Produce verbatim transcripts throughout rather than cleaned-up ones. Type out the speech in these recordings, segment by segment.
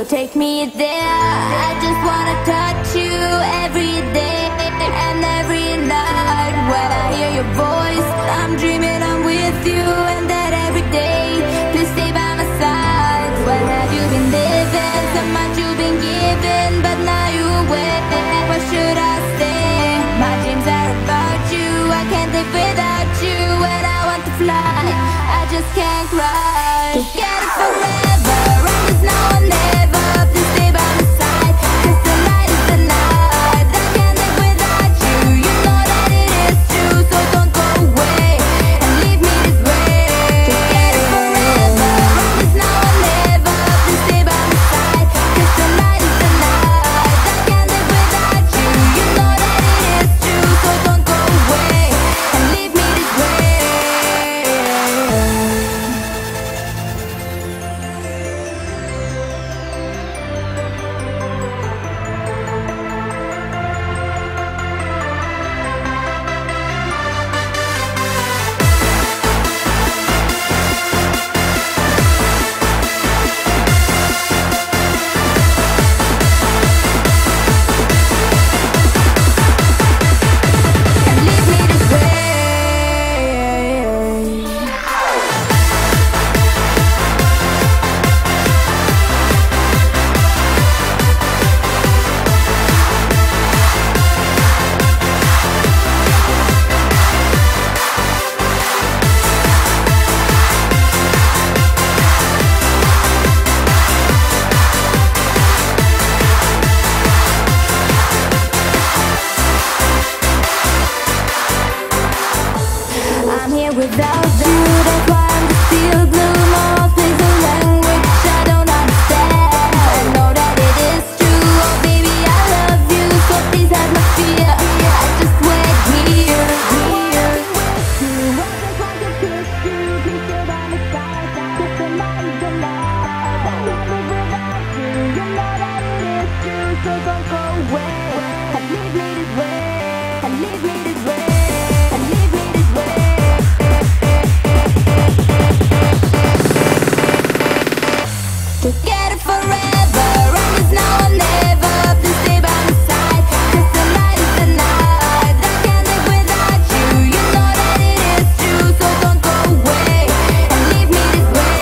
so take me there. I just wanna touch you every day and every night. When I hear your voice, I'm dreaming I'm with you, and that every day. Please stay by my side. What have you been living? So much you've been given, but now you wait. Where should I stay? My dreams are about you. I can't live without you. When I want to fly, I just can't cry. Together forever, promise now or never. Please stay by my side, 'cause tonight is the night. I can't live without you. You know that it is true, so don't go away and leave me this way. Together forever, promise now or never. Please stay by my side, 'cause tonight is the night. I can't live without you. You know that it is true, so don't go away and leave me this way. I'm here without you, that's why I'm just still blue. My mouth speaks a language I don't understand. I know that it is true, oh baby I love you, so please have no fear. I just wait here, here. So don't go away and leave me this way, and leave me this way, and leave me this way. Together forever, promise now or never. Please stay by my side, 'cause tonight is the night. I can't live without you. You know that it is true, so don't go away and leave me this way.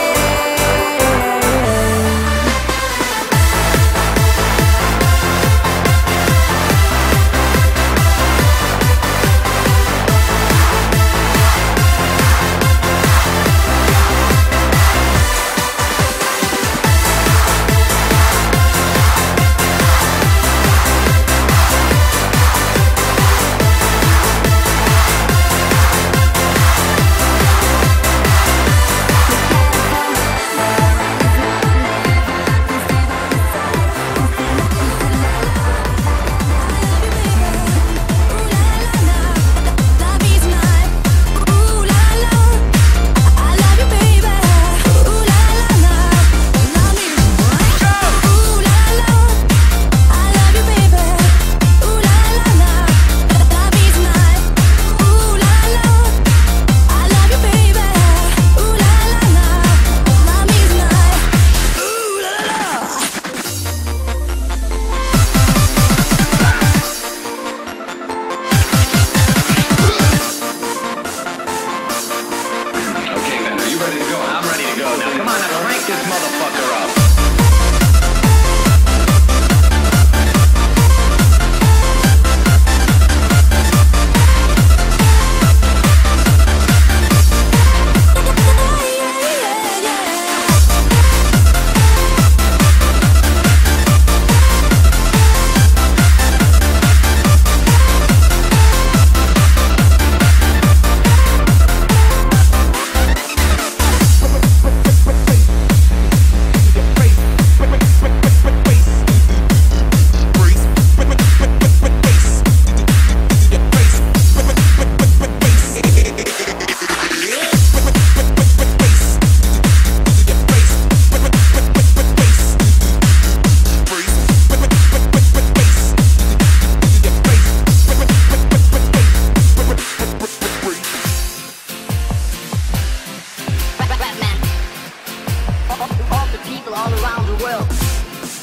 all the people all around the world.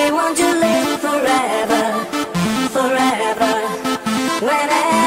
want to live forever, forever. When I